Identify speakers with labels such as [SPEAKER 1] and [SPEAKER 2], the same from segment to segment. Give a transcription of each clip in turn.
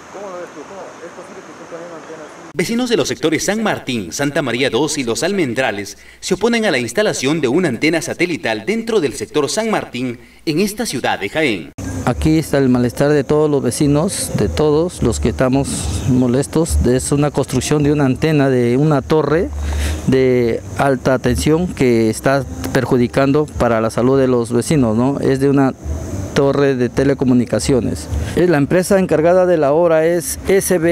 [SPEAKER 1] ¿Cómo lo ves tú? ¿Es posible que esté poniendo antenas así?
[SPEAKER 2] Vecinos de los sectores San Martín, Santa María II y Los Almendrales se oponen a la instalación de una antena satelital dentro del sector San Martín en esta ciudad de Jaén.
[SPEAKER 3] Aquí está el malestar de todos los vecinos, de todos los que estamos molestos. Es una construcción de una antena de una torre de alta tensión que está perjudicando para la salud de los vecinos, ¿no? Es de una torre de telecomunicaciones. La empresa encargada de la obra es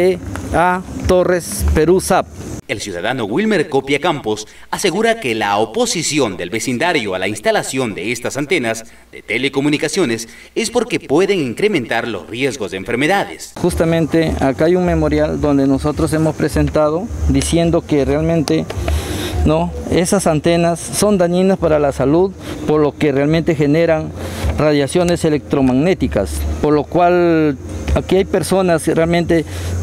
[SPEAKER 3] SBA Torres Perú SAP.
[SPEAKER 2] El ciudadano Wilmer Copia Campos asegura que la oposición del vecindario a la instalación de estas antenas de telecomunicaciones es porque pueden incrementar los riesgos de enfermedades.
[SPEAKER 3] Justamente acá hay un memorial donde nosotros hemos presentado diciendo que realmente no, esas antenas son dañinas para la salud, por lo que realmente generan radiaciones electromagnéticas, por lo cual aquí hay personas realmente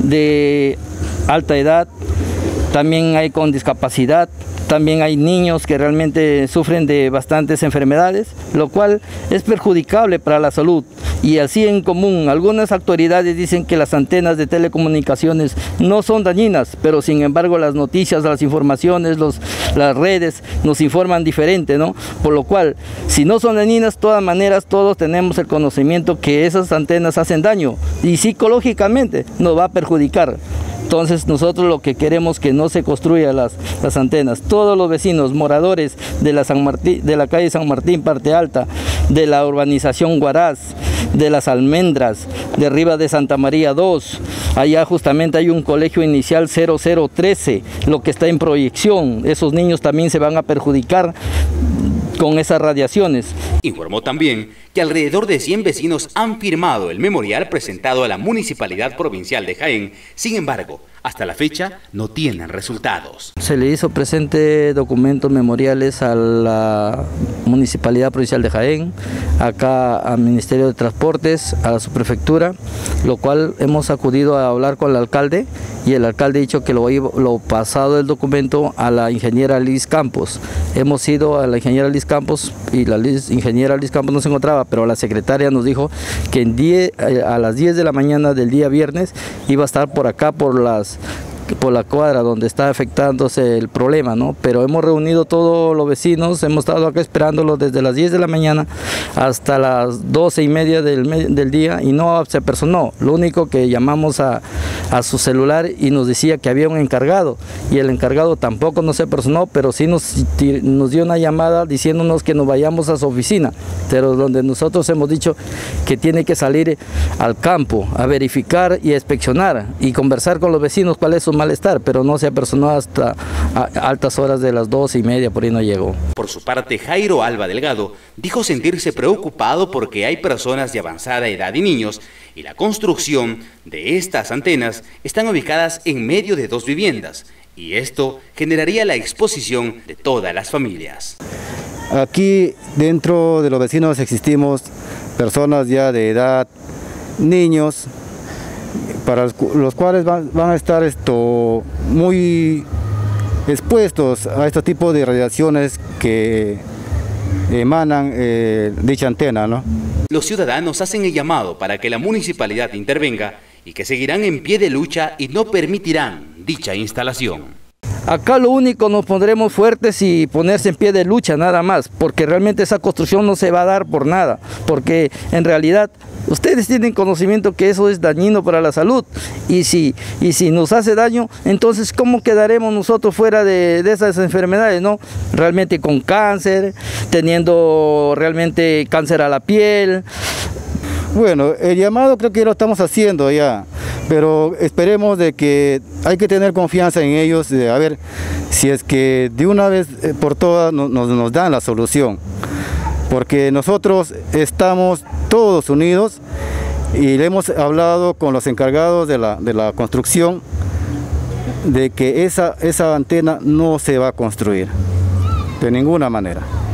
[SPEAKER 3] de alta edad, también hay con discapacidad, también hay niños que realmente sufren de bastantes enfermedades, lo cual es perjudicable para la salud. Y así en común, algunas autoridades dicen que las antenas de telecomunicaciones no son dañinas, pero sin embargo las noticias, las informaciones, las redes nos informan diferente, ¿no? Por lo cual, si no son dañinas, de todas maneras todos tenemos el conocimiento que esas antenas hacen daño y psicológicamente nos va a perjudicar. Entonces nosotros lo que queremos es que no se construyan las antenas. Todos los vecinos, moradores de la calle San Martín, parte alta, de la urbanización Huaraz, de las Almendras, de arriba de Santa María II, allá justamente hay un colegio inicial 0013, lo que está en proyección. Esos niños también se van a perjudicar con esas radiaciones.
[SPEAKER 2] Informó también que alrededor de 100 vecinos han firmado el memorial presentado a la Municipalidad Provincial de Jaén. Sin embargo, hasta la fecha no tienen resultados.
[SPEAKER 3] Se le hizo presente documentos memoriales a la Municipalidad Provincial de Jaén, acá al Ministerio de Transportes, a la subprefectura, lo cual hemos acudido a hablar con el alcalde y el alcalde ha dicho que lo pasado el documento a la ingeniera Liz Campos. Hemos ido a la ingeniera Liz Campos y la ingeniera Liz Campos no se encontraba, pero la secretaria nos dijo que a las 10 de la mañana del día viernes iba a estar por acá, por la cuadra donde está afectándose el problema, ¿no? Pero hemos reunido todos los vecinos, hemos estado acá esperándolo desde las 10 de la mañana hasta las 12:30 del día y no se personó. Lo único que llamamos a su celular y nos decía que había un encargado y el encargado tampoco no se personó, pero sí nos dio una llamada diciéndonos que nos vayamos a su oficina, pero donde nosotros hemos dicho que tiene que salir al campo a verificar y a inspeccionar y conversar con los vecinos cuál es su malestar, pero no se apersonó hasta altas horas de las 12:30, por ahí no llegó.
[SPEAKER 2] Por su parte, Jairo Alba Delgado dijo sentirse preocupado porque hay personas de avanzada edad y niños y la construcción de estas antenas están ubicadas en medio de 2 viviendas y esto generaría la exposición de todas las familias.
[SPEAKER 1] Aquí dentro de los vecinos existimos personas ya de edad, niños, para los cuales van a estar muy expuestos a este tipo de radiaciones que emanan dicha antena, ¿no?
[SPEAKER 2] Los ciudadanos hacen el llamado para que la municipalidad intervenga y que seguirán en pie de lucha y no permitirán dicha instalación.
[SPEAKER 3] Acá lo único nos pondremos fuertes y ponerse en pie de lucha nada más, porque realmente esa construcción no se va a dar por nada, porque en realidad ustedes tienen conocimiento que eso es dañino para la salud y si nos hace daño, entonces ¿cómo quedaremos nosotros fuera de esas enfermedades, no? Realmente con cáncer, teniendo realmente cáncer a la piel.
[SPEAKER 1] Bueno, el llamado creo que lo estamos haciendo ya, pero esperemos de que hay que tener confianza en ellos, de a ver si es que de una vez por todas nos dan la solución, porque nosotros estamos todos unidos y le hemos hablado con los encargados de la construcción de que esa antena no se va a construir de ninguna manera.